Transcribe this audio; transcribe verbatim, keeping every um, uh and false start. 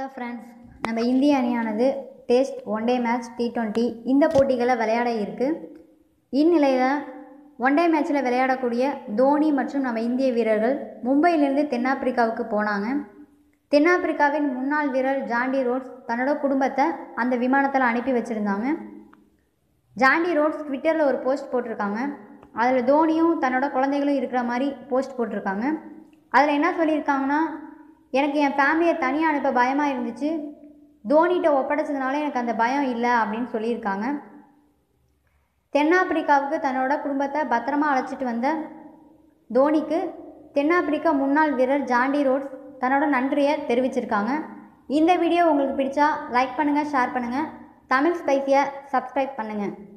Hello friends, நம்ம இந்திய அணியானது test one day match T twenty இந்த போட்டிகளை விளையாட இருக்குது. இந்நிலையில் ஒன் டே மேட்ச்சில் விளையாடக்கூடிய தோனி மற்றும் நம்ம இந்திய வீரர்கள் மும்பையிலேருந்து தென்னாப்பிரிக்காவுக்கு போனாங்க. தென்னாப்பிரிக்காவின் முன்னாள் வீரர் ஜாண்டி ரோட்ஸ் தன்னோட குடும்பத்தை அந்த விமானத்தில் அனுப்பி வச்சுருந்தாங்க. ஜாண்டி ரோட்ஸ் ட்விட்டரில் ஒரு போஸ்ட் போட்டிருக்காங்க. அதில் தோனியும் தன்னோட குழந்தைகளும் இருக்கிற மாதிரி போஸ்ட் போட்டிருக்காங்க. அதில் என்ன சொல்லியிருக்காங்கன்னா, எனக்கு என் ஃபேமிலியை தனியாக அனுப்ப பயமாக இருந்துச்சு, தோனிகிட்ட ஒப்படைச்சதுனால எனக்கு அந்த பயம் இல்லை அப்படின்னு சொல்லியிருக்காங்க. தென்னாப்பிரிக்காவுக்கு தன்னோட குடும்பத்தை பத்திரமா அழைச்சிட்டு வந்த தோனிக்கு தென்னாப்பிரிக்கா முன்னாள் வீரர் ஜாண்டி ரோட்ஸ் தன்னோட நன்றியை தெரிவிச்சிருக்காங்க. இந்த வீடியோ உங்களுக்கு பிடிச்சா லைக் பண்ணுங்கள், ஷேர் பண்ணுங்கள், தமிழ் ஸ்பைஸியை சப்ஸ்கிரைப் பண்ணுங்கள்.